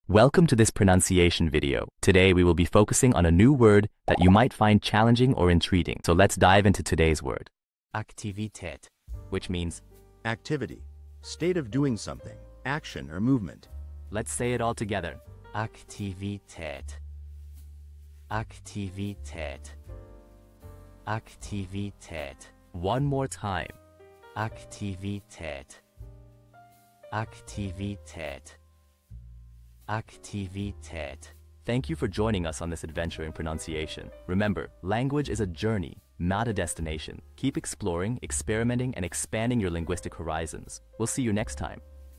Welcome to this pronunciation video. Today we will be focusing on a new word that you might find challenging or intriguing. So let's dive into today's word. Aktivität, which means Activity, state of doing something, action or movement. let's say it all together. Aktivität. Aktivität. Aktivität. One more time. Aktivität. Aktivität. Aktivität. Thank you for joining us on this adventure in pronunciation. Remember, language is a journey, not a destination. Keep exploring, experimenting, and expanding your linguistic horizons. We'll see you next time.